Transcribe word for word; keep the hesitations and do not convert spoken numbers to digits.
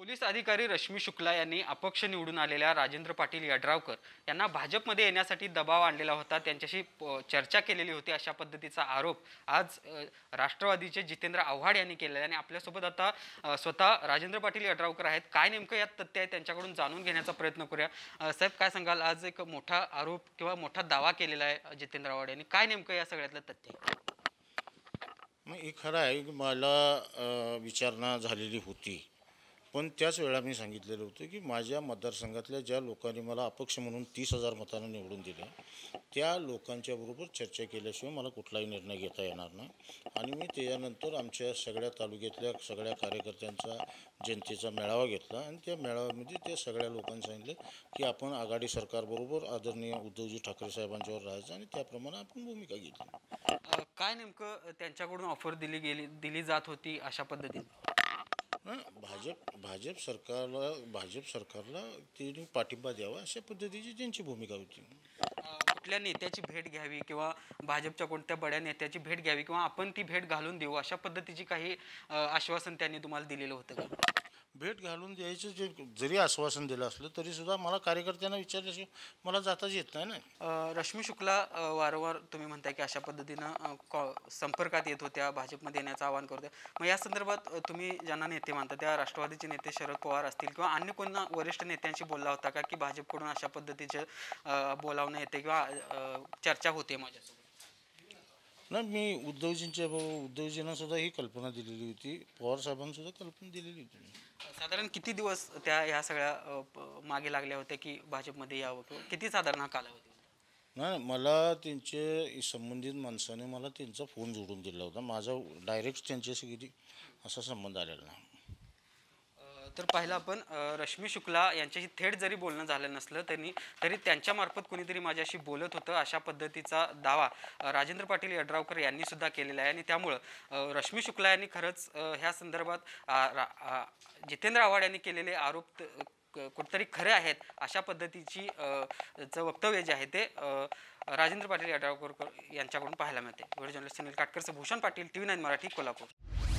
Police अधिकारी रश्मी शुक्ला यांनी अपक्ष निवडून आलेल्या राजेंद्र पाटील यड्रावकर यांना भाजपमध्ये येण्यासाठी दबाव आणलेला होता, त्यांच्याशी चर्चा केलेली होती अशा पद्धतीचा आरोप आज राष्ट्रवादीचे जितेंद्र आव्हाड यांनी केलेला आहे। आणि आपल्यासोबत आता स्वतः राजेंद्र पाटील यड्रावकर आहेत। काय नेमकं यात तथ्य आहे त्यांच्याकडून जाणून घेण्याचा प्रयत्न करूया। साहेब, काय सांगाल, आज एक मोठा आरोप किंवा मोठा दावा केलेला आहे जितेंद्र आव्हाड यांनी, काय नेमकं या सगळ्यातलं तथ्य आहे? मग हे खरं आहे की मला विचारणा झालेली होती, पण त्याच वेळा मी सांगितलेलं होतं की माझ्या मतदारसंघातल्या ज्या लोकांनी मला अपक्ष म्हणून तीस हजार मतांना निवडून दिले त्या लोकांच्या बरोबर चर्चा केल्याशिवाय मला कुठलाही निर्णय घेता येणार नाही। आणि मी त्यानंतर आमच्या सगळ्या तालुक्यातल्या सगळ्या कार्यकर्त्यांचा जनतेचा मेळावा घेतला आणि त्या मेळाव्यामध्ये त्या सगळ्या लोकांनी सांगितलं की आपण आघाडी सरकारबरोबर आदरणीय उद्धवजी ठाकरे साहेबांच्यावर राहायचं आणि त्याप्रमाणे आपण भूमिका घेतली। काय नेमकं त्यांच्याकडून ऑफर दिली गेली दिली जात होती अशा पद्धतीने? भाजप भाजप सरकारला भाजप सरकारला त्यांनी पाठिंबा द्यावा अशा पद्धतीची त्यांची भूमिका होती। कुठल्या नेत्याची भेट घ्यावी किंवा भाजपच्या कोणत्या बड्या नेत्याची भेट घ्यावी किंवा आपण ती भेट घालून देऊ अशा पद्धतीची काही आश्वासन त्यांनी तुम्हाला दिलेलं होतं का? भेट घालून द्यायचं जे जरी आश्वासन दिलं असलं तरी सुद्धा मला कार्यकर्त्यांना विचारल्याशिवाय मला जाताच येत नाही ना। रश्मी शुक्ला वारंवार तुम्ही म्हणताय की अशा पद्धतीनं संपर्कात येत होत्या, भाजपमध्ये येण्याचं आवाहन करतोय, मग या संदर्भात तुम्ही ज्यांना नेते मानता त्या राष्ट्रवादीचे नेते शरद पवार असतील किंवा अन्य कोणा वरिष्ठ नेत्यांशी बोलला होता का की भाजपकडून अशा पद्धतीचे बोलावणं येते किंवा चर्चा होते माझ्यासोबत? नाही, मी उद्धवजींच्या उद्धवजींना सुद्धा ही कल्पना दिलेली होती, पवार साहेबांना सुद्धा कल्पना दिलेली होती। साधारण किती दिवस त्या ह्या सगळ्या मागे लागल्या होत्या की भाजपमध्ये यावं किंवा किती साधारण हा कालावधी? नाही, मला त्यांचे संबंधित माणसाने मला त्यांचा फोन जोडून दिला होता, माझा डायरेक्ट त्यांच्याशी किती असा संबंध आलेला नाही। तर पाहिलं आपण रश्मी शुक्ला यांच्याशी थेट जरी बोलणं झालं नसलं त्यांनी तरी त्यांच्यामार्फत कोणीतरी माझ्याशी बोलत होतं अशा पद्धतीचा दावा राजेंद्र पाटील यड्रावकर यांनी सुद्धा केलेला आहे। आणि त्यामुळं रश्मी शुक्ला यांनी खरंच ह्या संदर्भात जितेंद्र आव्हाड यांनी केलेले आरोप कुठेतरी खरे आहेत अशा पद्धतीची चं वक्तव्य जे आहे ते राजेंद्र पाटील यड्रावकर यांच्याकडून पाहायला मिळते। व्हिडिओ जर्नलिस्ट सुनील काटकरचं Bhushan Patil, T V nine Marathi, Kolhapur.